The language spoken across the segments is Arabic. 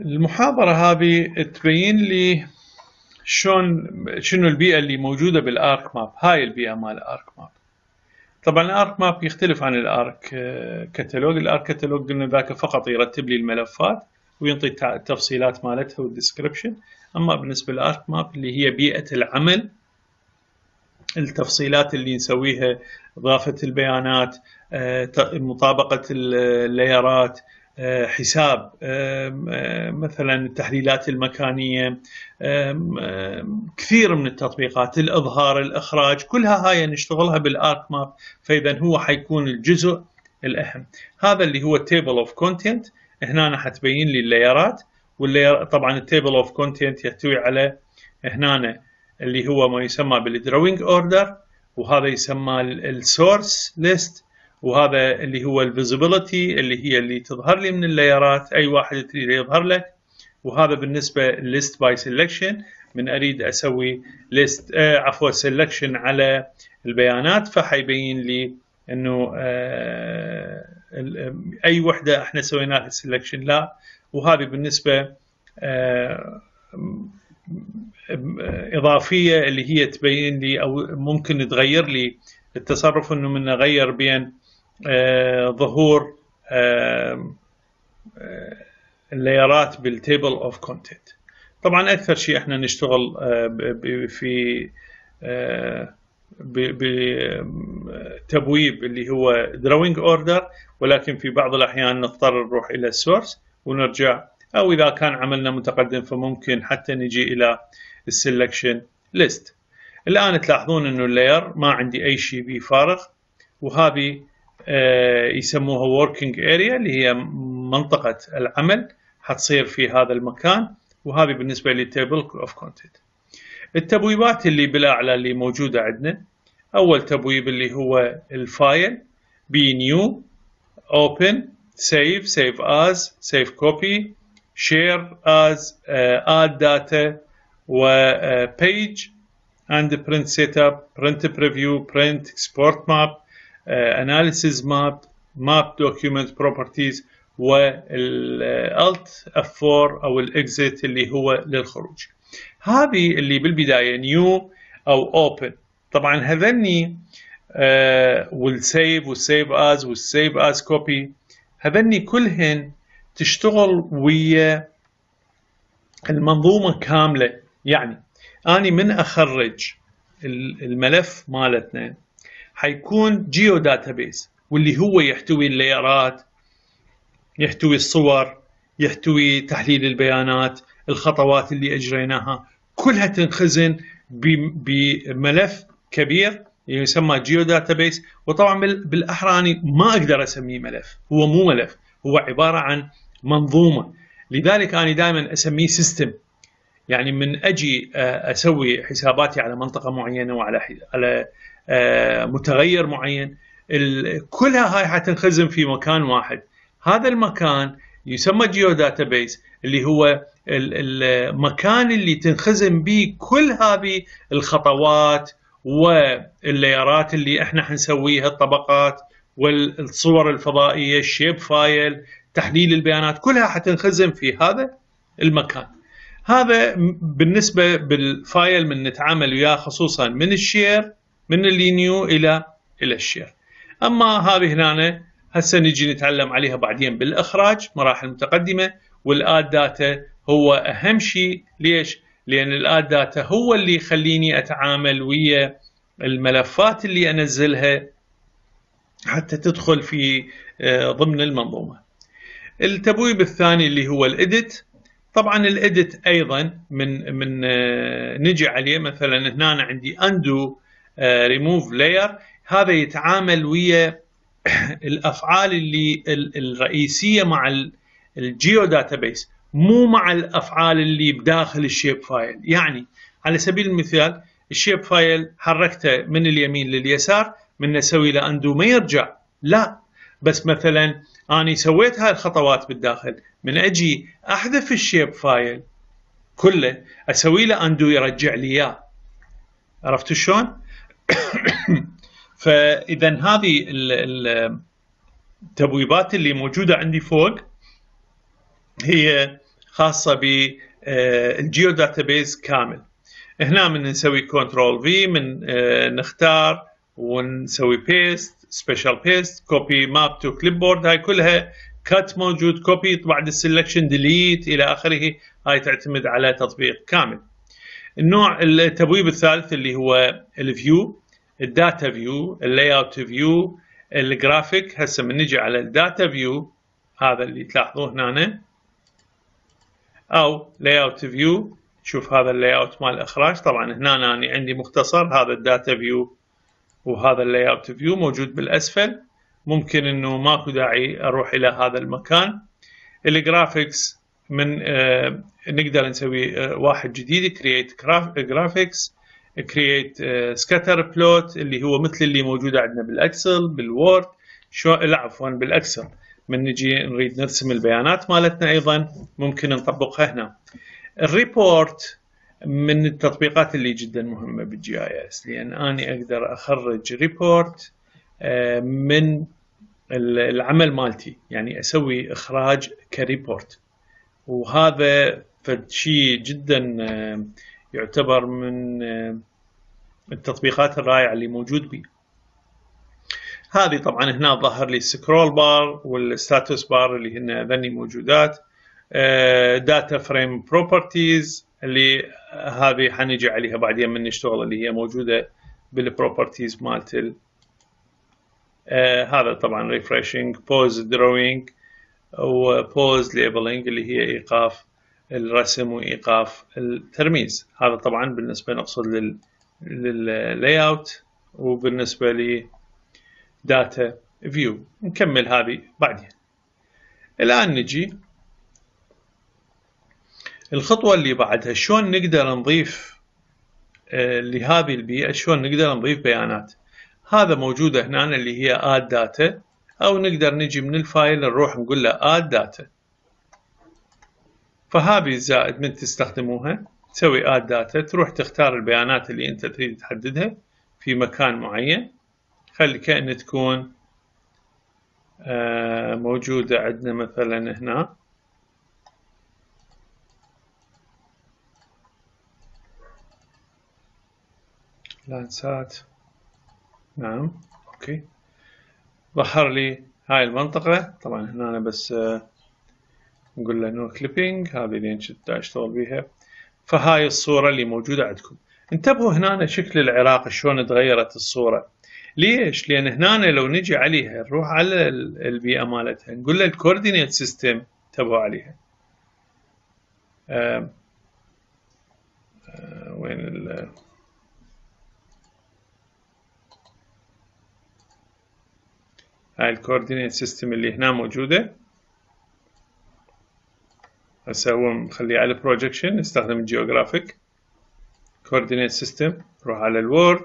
المحاضرة هذه تبين لي شنو البيئة اللي موجودة بالارك ماب. هاي البيئة مال الارك ماب. طبعا الارك ماب يختلف عن الارك كتالوج. الارك كتالوج قلنا ذاك فقط يرتب لي الملفات وينطي التفصيلات مالتها والديسكربشن. اما بالنسبة للارك ماب اللي هي بيئة العمل، التفصيلات اللي نسويها، اضافة البيانات، مطابقة اللايرات، حساب مثلا التحليلات المكانية، كثير من التطبيقات، الإظهار، الإخراج، كلها هاي نشتغلها بالآرك ماب. فإذا هو حيكون الجزء الأهم. هذا اللي هو التيبل اوف كونتنت. هنا حتبين لي اللايرات، واللاير طبعا التيبل اوف كونتنت يحتوي على هنا اللي هو ما يسمى بالدروينج اوردر، وهذا يسمى السورس ليست، وهذا اللي هو الفيزيبيليتي اللي هي اللي تظهر لي من اللايرات اي واحد تريد يظهر لك. وهذا بالنسبه ليست باي سelection، من اريد اسوي ليست سelection على البيانات فحيبين لي انه اي وحده احنا سوينا لها سelection لا. وهذه بالنسبه إضافية اللي هي تبين لي أو ممكن تغير لي التصرف، إنه من أغير بين ظهور اللايرات بالتيبل اوف كونتنت. طبعا أكثر شيء إحنا نشتغل في بتبويب اللي هو drawing order، ولكن في بعض الأحيان نضطر نروح إلى السورس ونرجع، أو إذا كان عملنا متقدم فممكن حتى نجي إلى السلكشن ليست. الآن تلاحظون إنه اللاير ما عندي أي شيء به فارغ، وهذه يسموها working area اللي هي منطقة العمل حتصير في هذا المكان. وهذه بالنسبة للتيبل اوف كونتنت. التبويبات اللي بالأعلى اللي موجودة عندنا، أول تبويب اللي هو الفايل، بي نيو، open، save، save as، save copy، share as، add data، و page and print setup، print preview، print export map، analysis map، map document properties، والalt F4 أو exit اللي هو للخروج. هذه اللي بالبداية new أو open. طبعا هذني والsave والsave as والsave as copy، هذني كلهن تشتغل ويا المنظومة كاملة. يعني أنا من أخرج الملف مالتنا حيكون جيو داتابيس، واللي هو يحتوي اللايرات، يحتوي الصور، يحتوي تحليل البيانات، الخطوات اللي أجريناها، كلها تنخزن بملف كبير يسمى جيو داتابيس. وطبعا بالأحرى أنا ما أقدر أسميه ملف، هو مو ملف، هو عبارة عن منظومة. لذلك أنا دائما أسميه سيستم. يعني من أجي أسوي حساباتي على منطقة معينة وعلى متغير معين، كلها هاي حتنخزن في مكان واحد. هذا المكان يسمى جيو داتابيس، اللي هو المكان اللي تنخزن به كل هذه الخطوات واللايرات اللي احنا حنسويها، الطبقات والصور الفضائية، الشيب فايل، تحليل البيانات، كلها حتنخزن في هذا المكان. هذا بالنسبة بالفايل من نتعامل وياه، خصوصا من الشير، من اللينيو إلى الشير. أما هذه هنا هسه نجي نتعلم عليها بعدين بالإخراج، مراحل متقدمة. والآد داتا هو أهم شيء. ليش؟ لأن الآد داتا هو اللي يخليني أتعامل ويا الملفات اللي أنزلها حتى تدخل في ضمن المنظومة. التبويب الثاني اللي هو الإديت. طبعا الإديت أيضا من نجي عليه، مثلا هنا عندي undo remove layer، هذا يتعامل ويا الأفعال اللي الرئيسية مع الجيو داتابيس، مو مع الأفعال اللي بداخل الشيب فايل. يعني على سبيل المثال الشيب فايل حركته من اليمين لليسار، من نسوي له undo ما يرجع، لا، بس مثلا أنا سويت هاي الخطوات بالداخل، من أجي أحذف الشيب فايل كله أسوي له undo يرجع لي إياه. عرفتوا شلون؟ فإذا هذه التبويبات اللي موجودة عندي فوق هي خاصة بالجيو داتابيز كامل. هنا من نسوي كنترول في، من نختار ونسوي بيست، سبيشال بيست، كوبي ماب تو كليب بورد، هاي كلها كات موجود، كوبي بعد السلكشن، ديليت الى اخره. هاي تعتمد على تطبيق كامل. النوع التبويب الثالث اللي هو الفيو، الداتا فيو، اللاي اوت فيو، الجرافيك. هسه من نجي على الداتا فيو، هذا اللي تلاحظوه هنا، او لاي اوت فيو. شوف هذا اللاي اوت مال الاخراج. طبعا هنا أنا عندي مختصر، هذا الداتا فيو وهذا اللاي اوت فيو موجود بالاسفل. ممكن انه ماكو داعي اروح الى هذا المكان. الجرافيكس من نقدر نسوي واحد جديد، create graphics، create scatter plot اللي هو مثل اللي موجودة عندنا بالاكسل بالوورد، عفوا بالاكسل. من نجي نريد نرسم البيانات مالتنا ايضا ممكن نطبقها هنا. الريبورت من التطبيقات اللي جدا مهمة بالجي اي اس، لان اني اقدر اخرج ريبورت من العمل مالتي، يعني اسوي اخراج كريبورت. وهذا شيء جدا يعتبر من التطبيقات الرائعة اللي موجود بي. هذه طبعا هنا ظهر لي السكرول بار والستاتوس بار اللي هن ذني موجودات. داتا فريم بروبرتيز اللي هذه حنجي عليها بعدين من نشتغل، اللي هي موجودة بالبروبرتيز مالت هذا طبعا ريفريشنج، بوز دروينج، وبوز ليبلينج اللي هي ايقاف الرسم وايقاف الترميز. هذا طبعا بالنسبة نقصد لللاي اوت، وبالنسبة لي داتا فيو. نكمل هذه بعدين. الآن نجي الخطوة اللي بعدها، شلون نقدر نضيف لهذه البيئة، شلون نقدر نضيف بيانات. هذا موجودة هنا اللي هي add data، أو نقدر نجي من الفايل نروح نقول له add data. فهذه زائد من تستخدموها، تسوي add data، تروح تختار البيانات اللي أنت تريد تحددها في مكان معين. خلي كأن تكون موجودة عندنا مثلا هنا، لانسات. نعم اوكي، ظهر لي هاي المنطقة. طبعا هنا أنا بس نقول له نو كليبينج، هذه اللي كنت اشتغل بيها. فهاي الصورة اللي موجودة عندكم. انتبهوا هنا شكل العراق شلون تغيرت الصورة. ليش؟ لأن هنا لو نجي عليها نروح على البيئة مالتها نقول له الكوردينيت سيستم، انتبهوا عليها. وين هاي الكوردينيت سيستم اللي هنا موجودة. هسه هو مخليه على بروجكشن، نستخدم الجيوغرافيك كوردينيت سيستم. نروح على الوورد،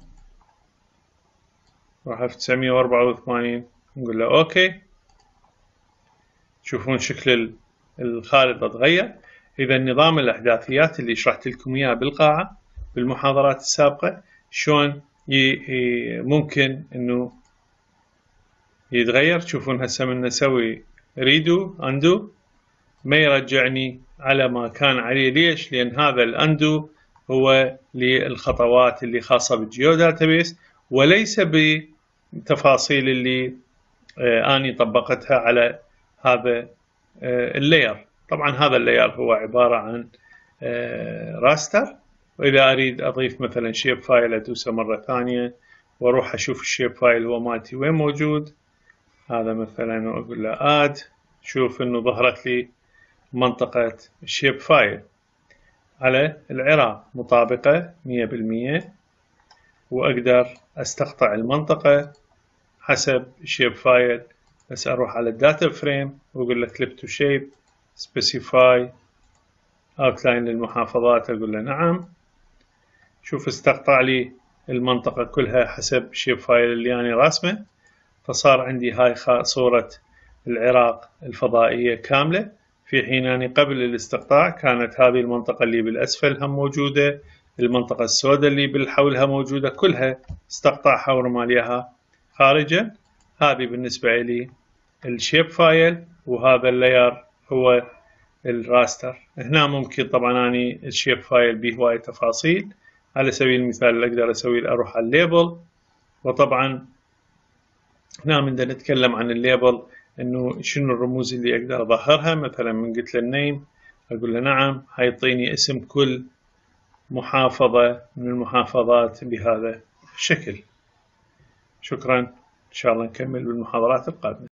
نروح 1984 نقول له اوكي. تشوفون شكل الخارطة تغير. إذا نظام الأحداثيات اللي شرحت لكم إياه بالقاعة بالمحاضرات السابقة، شلون ممكن إنه يتغير. تشوفون هسه من نسوي ريدو أندو ما يرجعني على ما كان عليه. ليش؟ لأن هذا الأندو هو للخطوات اللي خاصة بالجيو داتابيس، وليس بتفاصيل اللي أني طبقتها على هذا اللاير. طبعا هذا اللاير هو عبارة عن راستر، وإذا أريد أضيف مثلا شيب فايل أدوسه مرة ثانية وأروح أشوف الشيب فايل هو مالتي وين موجود. هذا مثلا وأقول له آد، شوف إنه ظهرت لي منطقة الشيب فايل على العراق مطابقة 100%، وأقدر أستقطع المنطقة حسب الشيب فايل. بس أروح على الداتا فريم وأقول له clip to shape specify outline للمحافظات، أقول له نعم. شوف استقطع لي المنطقة كلها حسب الشيب فايل اللي أنا راسمه. فصار عندي هاي صورة العراق الفضائية كاملة، في حين أني قبل الاستقطاع كانت هذه المنطقة اللي بالأسفل هم موجودة، المنطقة السوداء اللي بالحولها موجودة، كلها استقطعها ورماليها خارجا. هذه بالنسبة لي الشيب فايل، وهذا اللاير هو الراستر. هنا ممكن طبعا اني الشيب فايل به هواية تفاصيل. على سبيل المثال اللي اقدر اسوي اروح على الليبل، وطبعا هنا بدنا نتكلم عن الليبل انه شنو الرموز اللي اقدر اظهرها. مثلا من قلت له النيم اقول له نعم حيعطيني اسم كل محافظة من المحافظات بهذا الشكل. شكرا، إن شاء الله نكمل بالمحاضرات القادمة.